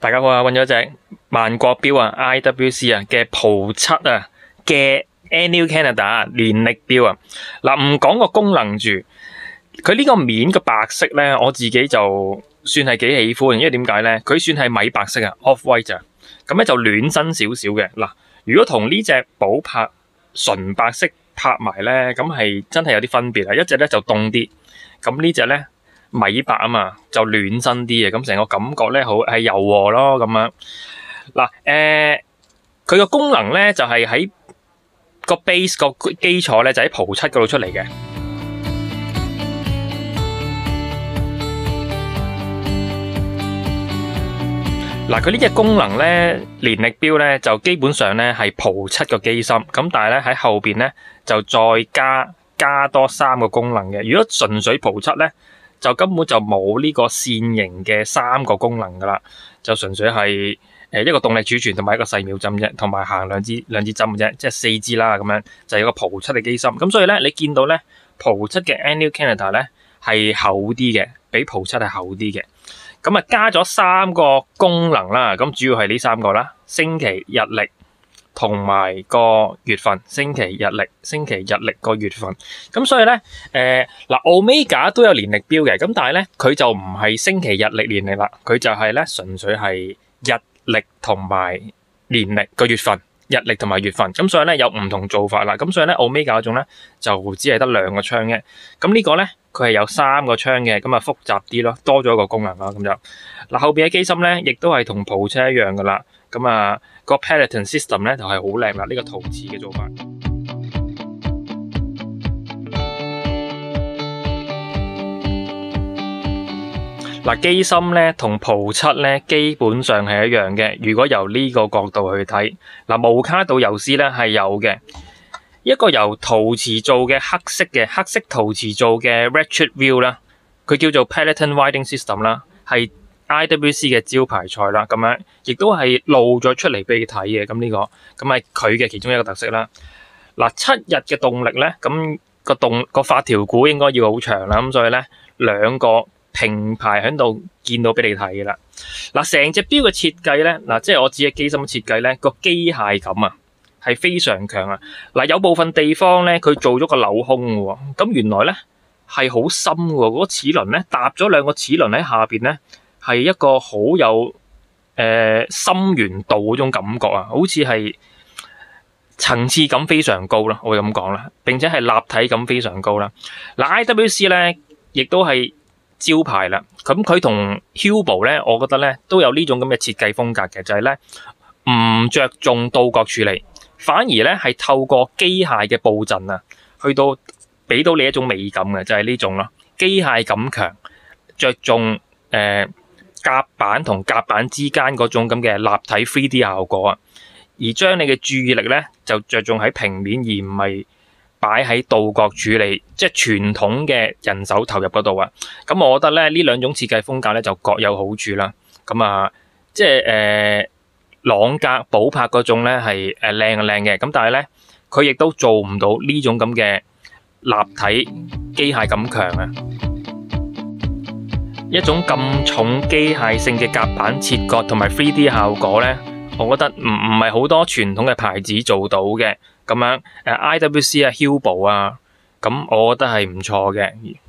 大家好啊，揾咗隻萬國錶啊 IWC 啊嘅蒲7啊嘅 Annual Canada 年曆錶啊。嗱，唔講個功能住，佢呢個面嘅白色咧，我自己就算係幾喜歡，因為點解咧？佢算係米白色啊 ，off white 啊，咁咧就暖身少少嘅。嗱，如果同呢隻寶珀純白色拍埋咧，咁係真係有啲分別啊。一隻咧就凍啲，咁呢隻咧米白啊嘛，就暖身啲嘅，咁成個感覺咧好係柔和咯咁樣。嗱，佢個功能咧就係喺個 base 個基礎咧就喺蒲7嗰度出嚟嘅。嗱，佢呢隻功能咧，年曆錶咧就基本上咧係蒲7個機芯，咁但係咧喺後邊咧就再加多3個功能嘅。如果純粹蒲7咧，就根本就冇呢個線型嘅3個功能噶啦，就純粹係一個動力儲存同埋一個細秒針啫，同埋行兩支針嘅啫，即係4支啦咁樣，就有個蒲7嘅機芯。咁所以咧，你見到咧蒲7嘅 Annual Canada 咧係厚啲嘅，比蒲7係厚啲嘅。咁啊，加咗3個功能啦，咁主要係呢3個啦：星期、日曆同埋個月份。星期、日曆個月份。咁所以咧，嗱 Omega 都有年曆錶嘅，咁但係咧佢就唔係星期、日曆、年曆啦，佢就係咧純粹係日曆同埋年曆個月份。日曆同埋月份，咁所以咧有唔同做法啦。咁所以咧 Omega 嗰種咧就只係得2個窗嘅。咁呢個咧佢係有3個窗嘅，咁啊複雜啲咯，多咗一個功能啦。咁就嗱後邊嘅機芯咧，亦都係同蒲7一樣噶啦。咁啊個 Peloton System 咧就係好靚啦，呢個陶瓷嘅做法。嗱，機芯咧同蒲7咧基本上係一樣嘅。如果由呢個角度去睇，嗱無卡度游絲咧係有嘅，一個由陶瓷做嘅黑色陶瓷做嘅 Ratchet Wheel 啦，佢叫做 Peloton Winding System 啦，係 IWC 嘅招牌菜啦，咁樣亦都係露咗出嚟俾你睇嘅。咁呢個咁係佢嘅其中一個特色啦。嗱，7日嘅動力咧，咁個發條股應該要好長啦，咁所以咧2個平排喺度見到俾你睇嘅啦。嗱，成隻錶嘅設計咧，嗱即係我指嘅機芯設計咧，個機械感啊係非常強啊。嗱，有部分地方咧佢做咗個鏤空嘅喎，咁原來咧係好深嘅喎，嗰個齒輪咧搭咗2個齒輪喺下邊咧，係一個好有深圓度嗰種感覺啊，好似係層次感非常高啦，我會咁講啦，並且係立體感非常高啦。嗱 IWC 咧亦都係招牌啦，咁佢同 Hublot 咧，我覺得咧都有呢種咁嘅設計風格嘅，就係咧唔着重倒角處理，反而咧係透過機械嘅佈陣啊，去到俾到你一種美感嘅，就係呢種咯，機械感強，着重夾板同夾板之間嗰種咁嘅立體 3D 效果啊，而將你嘅注意力咧就着重喺平面，而唔係擺喺倒角處理，即係傳統嘅人手投入嗰度啊。咁我覺得咧呢2種設計風格咧就各有好處啦。咁啊，即係朗格寶珀嗰種咧係靚嘅，咁但係咧佢亦都做唔到呢種咁嘅立體機械感強啊。一種咁重機械性嘅夾板切割同埋 3D 效果咧，我覺得唔係好多傳統嘅牌子做到嘅。咁樣IWC 啊 Hublot 啊，咁我覺得係唔錯嘅。